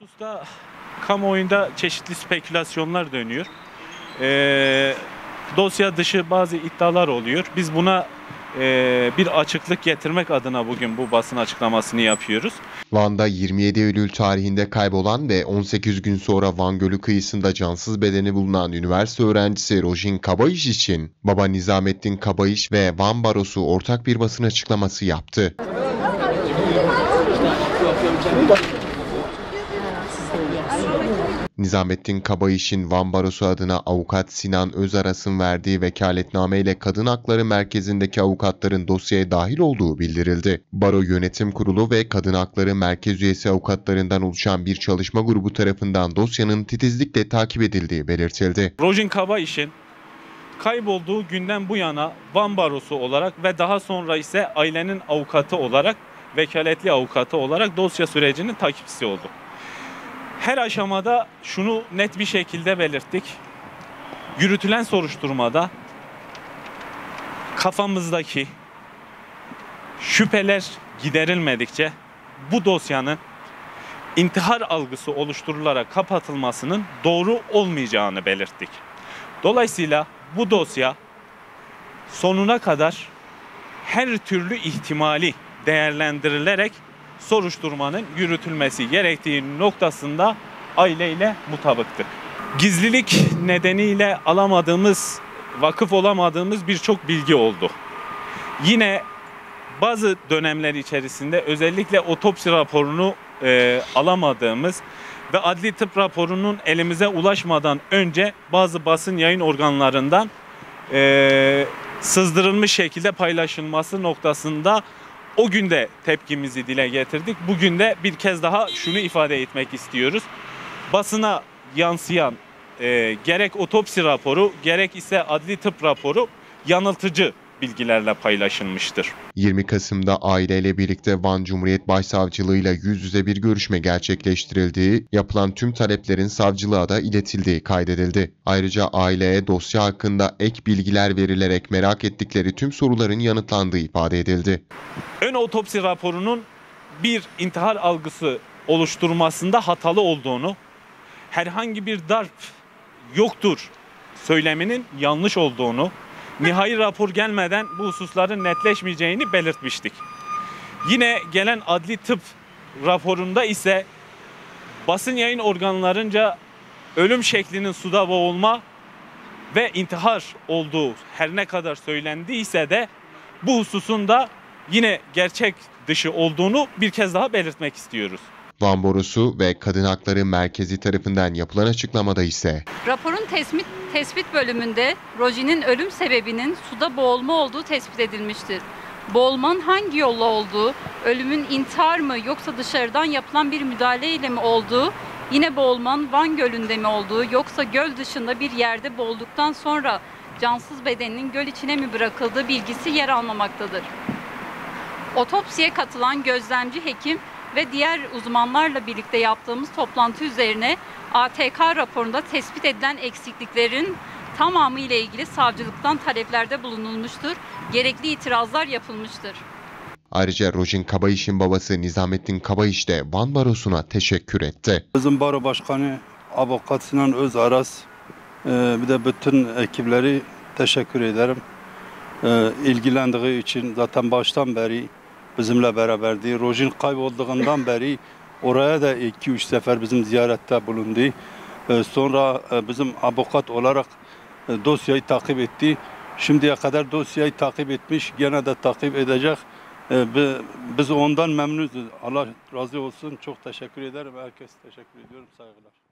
Hususta kamuoyunda çeşitli spekülasyonlar dönüyor. Dosya dışı bazı iddialar oluyor. Biz buna bir açıklık getirmek adına bugün bu basın açıklamasını yapıyoruz. Van'da 27 Eylül tarihinde kaybolan ve 18 gün sonra Van Gölü kıyısında cansız bedeni bulunan üniversite öğrencisi Rojin Kabayiş için baba Nizamettin Kabayiş ve Van Barosu ortak bir basın açıklaması yaptı. Nizamettin Kabayiş'in Van Barosu adına avukat Sinan Özaras'ın verdiği vekaletnameyle Kadın Hakları Merkezi'ndeki avukatların dosyaya dahil olduğu bildirildi. Baro Yönetim Kurulu ve Kadın Hakları Merkez üyesi avukatlarından oluşan bir çalışma grubu tarafından dosyanın titizlikle takip edildiği belirtildi. Rojin Kabayiş'in kaybolduğu günden bu yana Van Barosu olarak ve daha sonra ise ailenin avukatı olarak, vekaletli avukatı olarak dosya sürecinin takipçisi oldu. Her aşamada şunu net bir şekilde belirttik. Yürütülen soruşturmada kafamızdaki şüpheler giderilmedikçe bu dosyanın intihar algısı oluşturularak kapatılmasının doğru olmayacağını belirttik. Dolayısıyla bu dosya sonuna kadar her türlü ihtimali değerlendirilerek soruşturmanın yürütülmesi gerektiği noktasında aileyle mutabıktık. Gizlilik nedeniyle vakıf olamadığımız birçok bilgi oldu. Yine bazı dönemler içerisinde özellikle otopsi raporunu alamadığımız ve adli tıp raporunun elimize ulaşmadan önce bazı basın yayın organlarından sızdırılmış şekilde paylaşılması noktasında o gün de tepkimizi dile getirdik. Bugün de bir kez daha şunu ifade etmek istiyoruz. Basına yansıyan gerek otopsi raporu gerek ise adli tıp raporu yanıltıcı bilgilerle paylaşılmıştır. 20 Kasım'da aileyle birlikte Van Cumhuriyet Başsavcılığı ile yüz yüze bir görüşme gerçekleştirildiği, yapılan tüm taleplerin savcılığa da iletildiği kaydedildi. Ayrıca aileye dosya hakkında ek bilgiler verilerek merak ettikleri tüm soruların yanıtlandığı ifade edildi. Ön otopsi raporunun bir intihar algısı oluşturmasında hatalı olduğunu, herhangi bir darp yoktur söyleminin yanlış olduğunu, nihai rapor gelmeden bu hususların netleşmeyeceğini belirtmiştik. Yine gelen adli tıp raporunda ise basın yayın organlarınca ölüm şeklinin suda boğulma ve intihar olduğu her ne kadar söylendiyse de bu hususun da yine gerçek dışı olduğunu bir kez daha belirtmek istiyoruz. Van Barosu ve Kadın Hakları Merkezi tarafından yapılan açıklamada ise raporun tespit bölümünde Rojin'in ölüm sebebinin suda boğulma olduğu tespit edilmiştir. Boğulmanın hangi yolla olduğu, ölümün intihar mı yoksa dışarıdan yapılan bir müdahaleyle mi olduğu, yine boğulmanın Van Gölü'nde mi olduğu yoksa göl dışında bir yerde boğulduktan sonra cansız bedeninin göl içine mi bırakıldığı bilgisi yer almamaktadır. Otopsiye katılan gözlemci hekim ve diğer uzmanlarla birlikte yaptığımız toplantı üzerine ATK raporunda tespit edilen eksikliklerin tamamı ile ilgili savcılıktan taleplerde bulunulmuştur. Gerekli itirazlar yapılmıştır. Ayrıca Rojin Kabayiş'in babası Nizamettin Kabayiş de Van Barosu'na teşekkür etti. Bizim baro başkanı Avukat Sinan Özaras bir de bütün ekipleri teşekkür ederim. İlgilendiği için zaten baştan beri bizimle beraberdi. Rojin kaybolduğundan beri oraya da 2-3 sefer bizim ziyarette bulundu. Sonra bizim avukat olarak dosyayı takip etti. Şimdiye kadar dosyayı takip etmiş, gene de takip edecek. Biz ondan memnunuz. Allah razı olsun. Çok teşekkür ederim. Herkese teşekkür ediyorum. Saygılar.